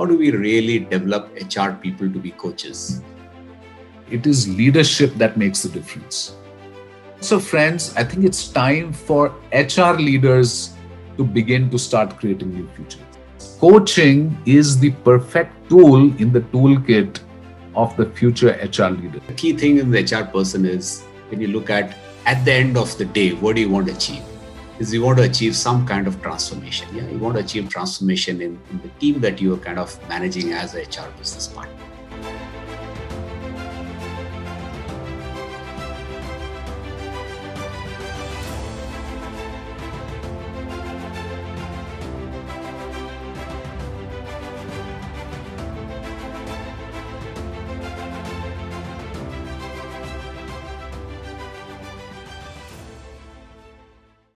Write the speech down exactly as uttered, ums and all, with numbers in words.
how do we really develop H R people to be coaches? It is leadership that makes the difference. So friends, I think it's time for H R leaders to begin to start creating new futures. Coaching is the perfect tool in the toolkit of the future H R leader. The key thing in the H R person is when you look at at the end of the day, what do you want to achieve? Is you want to achieve some kind of transformation. Yeah, you want to achieve transformation in, in the team that you are kind of managing as a H R business partner.